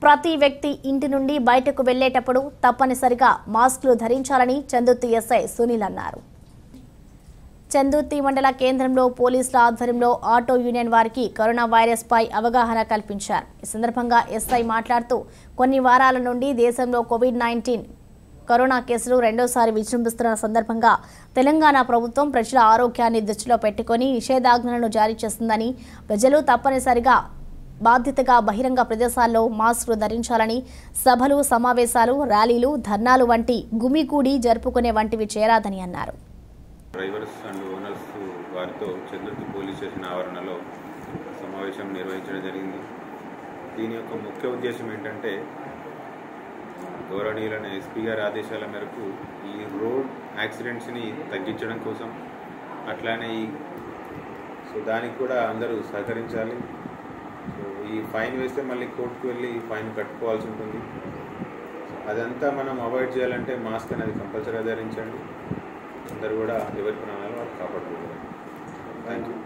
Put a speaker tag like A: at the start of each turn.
A: ప్రతి వ్యక్తి ఇంటి నుండి బయటకు వెళ్లేటప్పుడు తప్పనిసరిగా మాస్కులు ధరించాలని చందుర్తి ఎస్ఐ సునీల్ అన్నారు. చందుర్తి మండల కేంద్రంలో పోలీసుల ఆధ్వర్యంలో ఆటో యూనియన్ వారికి కరోనా వైరస్ పై అవగాహన కల్పించారు. ఈ సందర్భంగా ఎస్ఐ మాట్లాడుతూ కొన్ని వారాల నుండి దేశంలో కోవిడ్-19 కరోనా కేసులు రెండోసారి విజృంభిస్తున్న సందర్భంగా తెలంగాణ ప్రభుత్వం ప్రజల ఆరోగ్యాన్ని దృష్టిలో పెట్టుకుని నిషేధాజ్ఞలను జారీ చేస్తుందని, ప్రజలు తప్పనిసరిగా బాధ్యతగా బహిరంగ ప్రదేశాల్లో మాస్కులు ధరించాలని, సభలు, సమావేశాలు, ర్యాలీలు, ధర్నాలు వంటి గుమికూడి జరుపుకునే వంటివి చేరాదని అన్నారు.
B: డ్రైవర్స్ అండ్ ఓనర్స్ వారితో చందుర్తి పోలీస్ స్టేషన్ ఆవరణలో సమావేశం నిర్వహించడం జరిగింది. దీని యొక్క ముఖ్య ఉద్దేశం ఏంటంటే, గౌరవనీయులైన ఎస్పీ గారి ఆదేశాల మేరకు ఈ రోడ్ యాక్సిడెంట్స్ని తగ్గించడం కోసం, అట్లానే దానికి కూడా అందరూ సహకరించాలి. ఈ ఫైన్ వేస్తే మళ్ళీ కోర్టుకు వెళ్ళి ఫైన్ కట్టుకోవాల్సి ఉంటుంది. అదంతా మనం అవాయిడ్ చేయాలంటే మాస్క్ అనేది కంపల్సరీగా ధరించండి. అందరూ కూడా ఎవరి ప్రాణాలు కాపాడుకుంటారు. Thank you.